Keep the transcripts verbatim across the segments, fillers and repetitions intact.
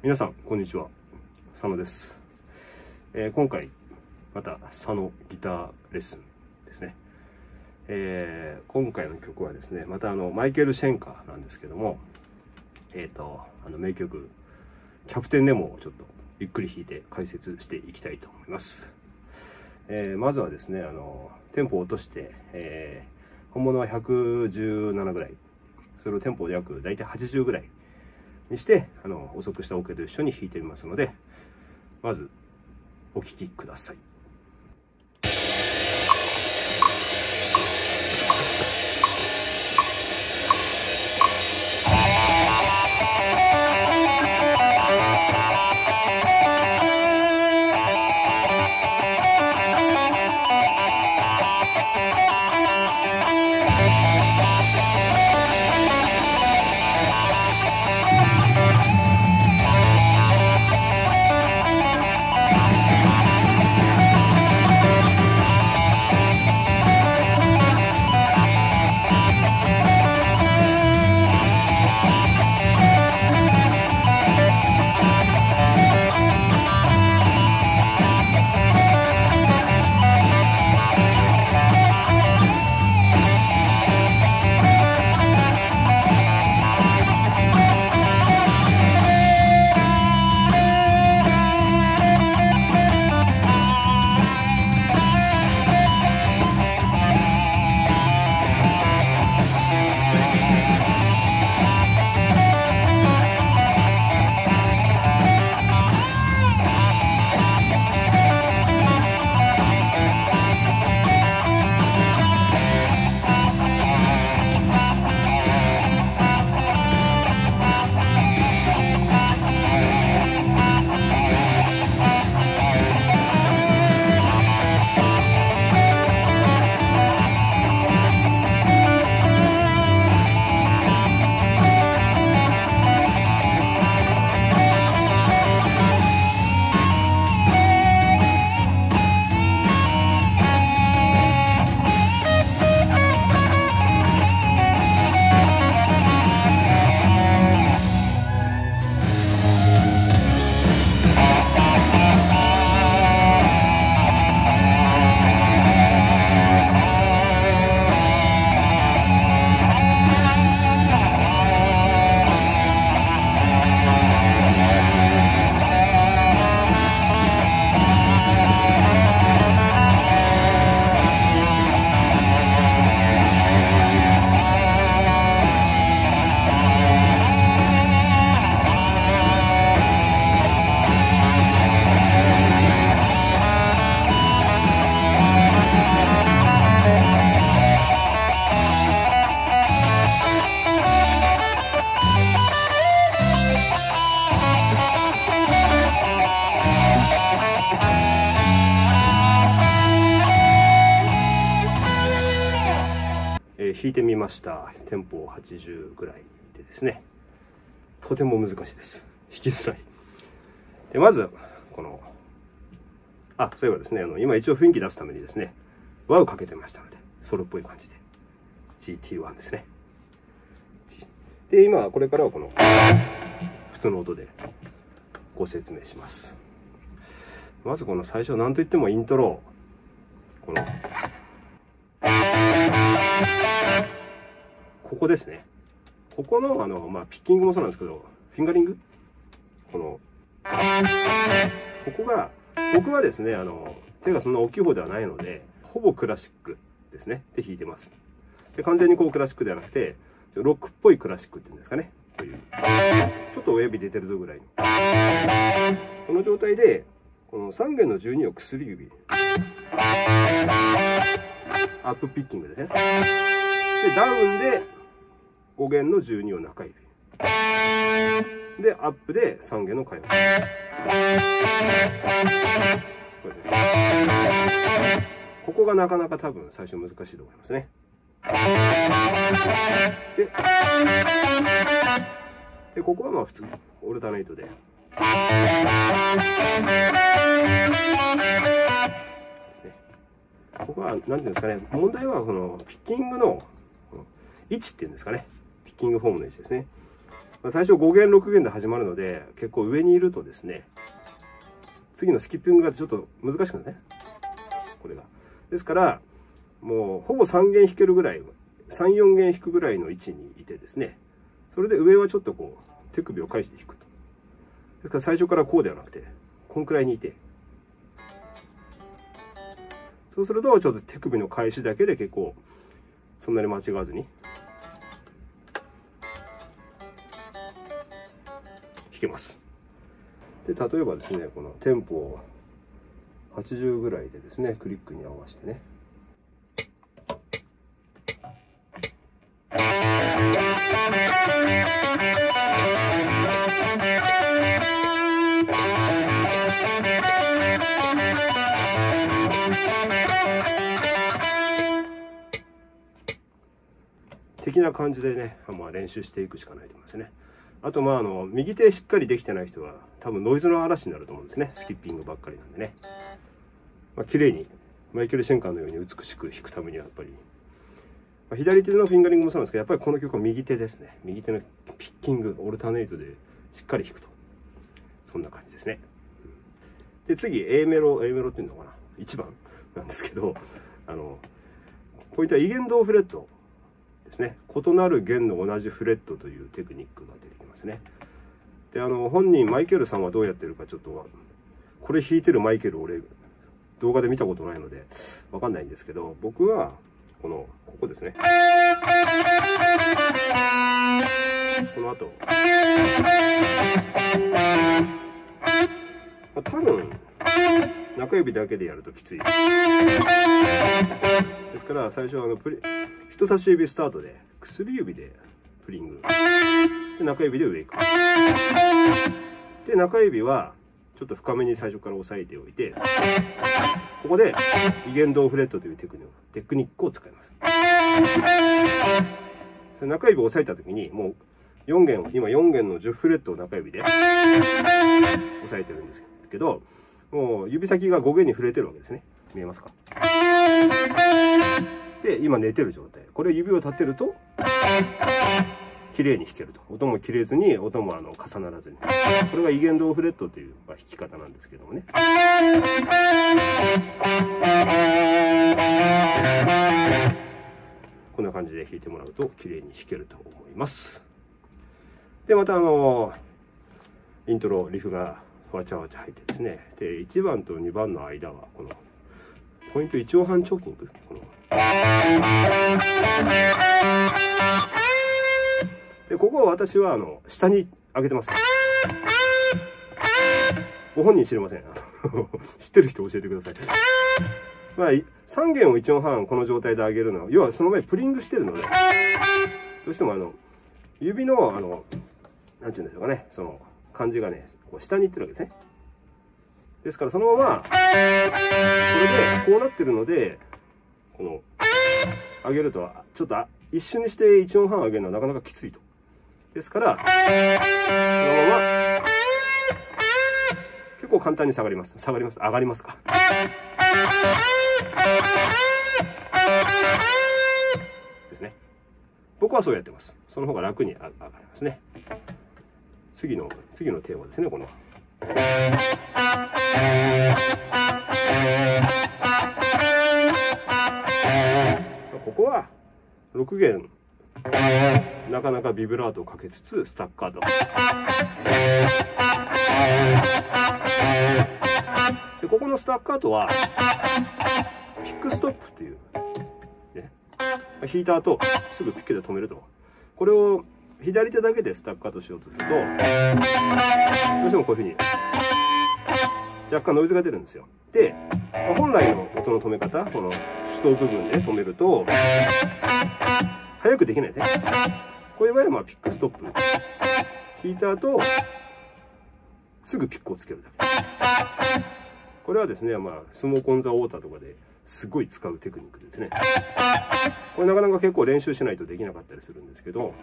皆さんこんにちは、佐野です。えー、今回また佐野ギターレッスンですね。えー、今回の曲はですね、またあのマイケル・シェンカーなんですけども、えっ、ー、とあの名曲「キャプテンネモ」をちょっとゆっくり弾いて解説していきたいと思います。えー、まずはですね、あのテンポを落として、えー、本物はひゃくじゅうななぐらい、それをテンポで約大体はちじゅうぐらいにしてあの遅くしたオケと一緒に弾いてみますので、まずお聴きください。弾いてみました。テンポはちじゅうぐらいでですね、とても難しいです。弾きづらい。でまずこのあそういえばですね、あの今一応雰囲気出すためにですね輪をかけてましたので、ソロっぽい感じで ジーティーワン ですね。で今これからはこの普通の音でご説明します。まずこの最初、なんといってもイントロ、このここですね。ここのあの、まあ、ピッキングもそうなんですけど、フィンガリング、このここが、僕はですね、あの手がそんな大きい方ではないので、ほぼクラシックですねで弾いてます。で完全にこうクラシックではなくて、ロックっぽいクラシックっていうんですかね、というちょっと親指出てるぞぐらいの、その状態でこのさん弦のじゅうにを薬指、アップピッキングですね。でダウンでご弦のじゅうにを中指で、アップでさん弦の下指、ここがなかなか多分最初難しいと思いますね。ででここはまあ普通オルタネイトで、ここは何ていうんですかね、問題はこのピッキングの位置っていうんですかね、ピッキングフォームの位置ですね。 最初ご弦ろく弦で始まるので、結構上にいるとですね、次のスキッピングがちょっと難しくなるね、これが。ですからもうほぼさん弦弾けるぐらい、さん、よん弦弾くぐらいの位置にいてですね、それで上はちょっとこう手首を返して弾くと。ですから最初からこうではなくて、こんくらいにいて、そうするとちょっと手首の返しだけで結構そんなに間違わずに弾けます。で例えばですね、このテンポをはちじゅうぐらいでですね、クリックに合わせてね、的な感じでね、まあ、練習していくしかないと思いますね。あとまああの右手しっかりできてない人は多分ノイズの嵐になると思うんですね。スキッピングばっかりなんでね、まあ、綺麗にマイケル・シェンカーのように美しく弾くためにはやっぱり、まあ、左手のフィンガリングもそうなんですけど、やっぱりこの曲は右手ですね。右手のピッキング、オルタネートでしっかり弾くと、そんな感じですね。で次 A メロ A メロっていうのかな、いちばんなんですけど、あのポイントはイゲンドーフレットですね。異なる弦の同じフレットというテクニックが出てきますね。であの本人マイケルさんはどうやってるかちょっと、これ弾いてるマイケル俺動画で見たことないのでわかんないんですけど、僕はこのここですね、この後、まあ、多分中指だけでやるときついですから、最初はあのプリ人差し指スタートで薬指でプリングで、中指で上行くで、中指はちょっと深めに最初から押さえておいて、ここでイゲンドーフレットというテクニックテクニックを使います。それ中指を押さえた時にもうよん弦、今よん弦のじゅうフレットを中指で押さえてるんですけど、もう指先がご弦に触れてるわけですね。見えますか？で今寝てる状態、これ指を立てると綺麗に弾けると。音も切れずに、音もあの重ならずに、これがイゲンドーフレットという弾き方なんですけどもね。こんな感じで弾いてもらうと綺麗に弾けると思います。でまたあのイントロリフがわちゃわちゃ入ってですね、でいちばんとにばんの間はこのポイントいちおうはんチョーキング、このでここは私はあの下に上げてます。ご本人知りません知ってる人教えてください。まあさん弦をいちおうはんこの状態で上げるのは、要はその前プリングしてるので、どうしてもあの指のあのなんていうんでしょうかね、その感じがねこう下にいってるわけですね。ですからそのままこれでこうなってるので、この上げるとちょっと一瞬にしていちおうはん上げるのはなかなかきついと。ですからこのまま結構簡単に下がります。下がります。上がりますか。ですね。僕はそうやってます。その方が楽に上がりますね。次の次のテーマですね、この。ここはろく弦なかなかビブラートをかけつつスタッカートで、ここのスタッカートはピックストップという、ね、弾いた後すぐピックで止めると。これを左手だけでスタッカートしようとすると、どうしてもこういうふうに若干ノイズが出るんですよ。で、本来の音の止め方、この主導部分で止めると早くできないですね。こういう場合はまあピックストップ、弾いた後すぐピックをつけるだけ。これはですね、まあスモークオンザウォーターとかですごい使うテクニックですね。これなかなか結構練習しないとできなかったりするんですけど、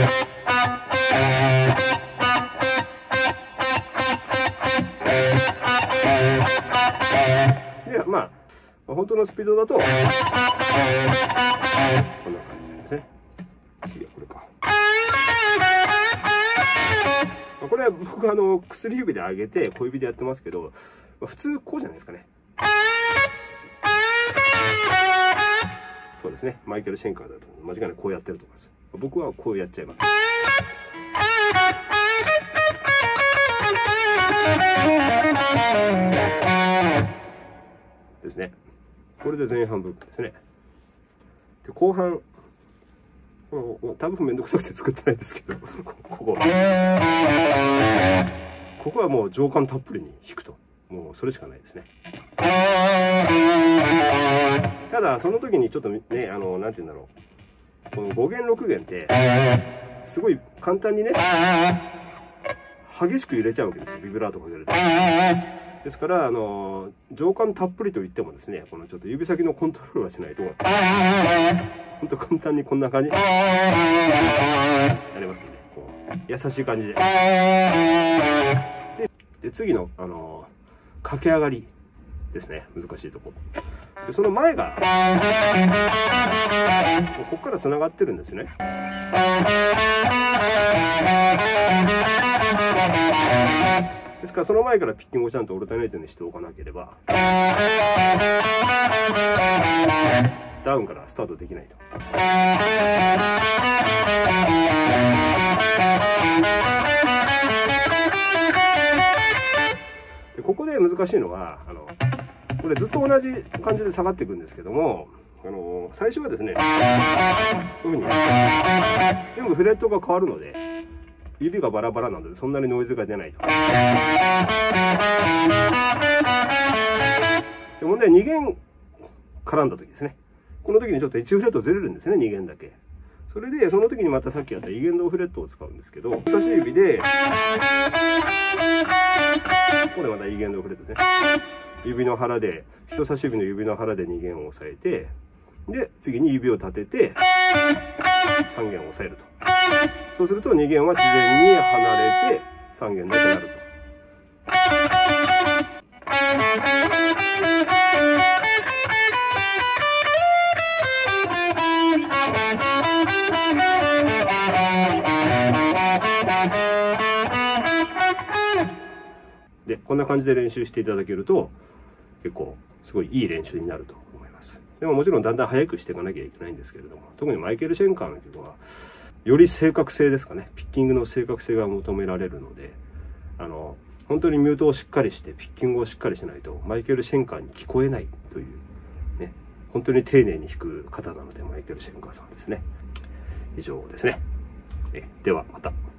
でまあ本当のスピードだとこんな感じですね。次はこれか。 これは僕あの薬指で上げて小指でやってますけど、普通こうじゃないですかね。そうですね。マイケル・シェンカーだと間違いなくこうやってると思います。僕はこうやっちゃいます。ですね。これで前半部分ですね。で後半、多分めんどくさくて作ってないんですけど、ここ。ここはもう情感たっぷりに弾くと。もうそれしかないですね。ただ、その時にちょっとね、あの、なんて言うんだろう。このご弦ろく弦って、すごい簡単にね、激しく揺れちゃうわけですよ。ビブラートかけると。ですから、あの、情感たっぷりと言ってもですね、このちょっと指先のコントロールはしないと、ほんと簡単にこんな感じ。やりますんで、こう、優しい感じで。で、で次の、あの、駆け上がりですね。難しいとこ。で、その前が、ここから繋がってるんですよね。ですからその前からピッキングをちゃんとオルタネートにしておかなければダウンからスタートできないと。でここで難しいのはあのこれずっと同じ感じで下がっていくんですけども、あの最初はですねこういうふうに全部フレットが変わるので指がバラバラなのでそんなにノイズが出ないと。で問題はに弦絡んだ時ですね。この時にちょっといちフレットずれるんですね、に弦だけ。それでその時にまたさっきやったイゲンドフレットを使うんですけど、人差し指でここでまたイゲンドフレットですね。指の腹で人差し指の指の腹でに弦を押さえて、で次に指を立ててさん弦を押さえると。そうするとに弦は自然に離れてさん弦だけなると。でこんな感じで練習していただけると結構すごいいい練習になると思います。でももちろんだんだん速くしていかなきゃいけないんですけれども、特にマイケル・シェンカーの曲はより正確性ですかね、ピッキングの正確性が求められるので、あの本当にミュートをしっかりしてピッキングをしっかりしないとマイケル・シェンカーに聞こえないというね、本当に丁寧に弾く方なのでマイケル・シェンカーさんですね。以上ですね。えではまた。